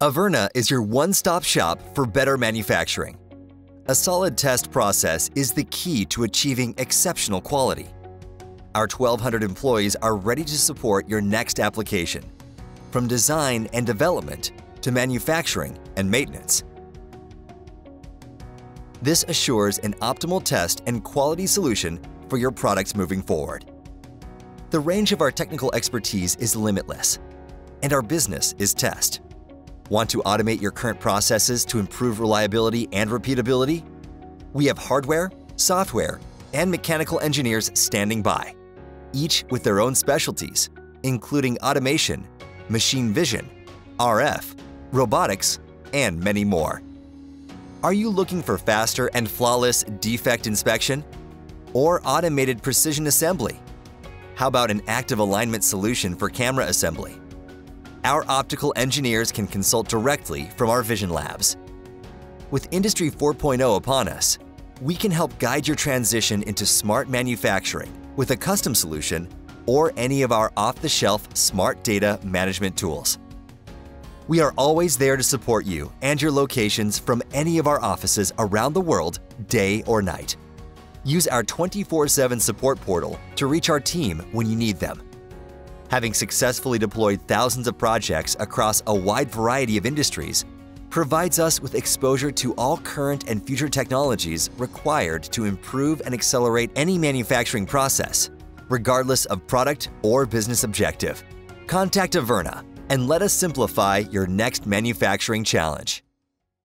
Averna is your one-stop shop for better manufacturing. A solid test process is the key to achieving exceptional quality. Our 1,200 employees are ready to support your next application, from design and development to manufacturing and maintenance. This assures an optimal test and quality solution for your products moving forward. The range of our technical expertise is limitless, and our business is test. Want to automate your current processes to improve reliability and repeatability? We have hardware, software, and mechanical engineers standing by, each with their own specialties, including automation, machine vision, RF, robotics, and many more. Are you looking for faster and flawless defect inspection? Or automated precision assembly? How about an active alignment solution for camera assembly? Our optical engineers can consult directly from our vision labs. With Industry 4.0 upon us, we can help guide your transition into smart manufacturing with a custom solution or any of our off-the-shelf smart data management tools. We are always there to support you and your locations from any of our offices around the world, day or night. Use our 24/7 support portal to reach our team when you need them. Having successfully deployed thousands of projects across a wide variety of industries provides us with exposure to all current and future technologies required to improve and accelerate any manufacturing process, regardless of product or business objective. Contact Averna and let us simplify your next manufacturing challenge.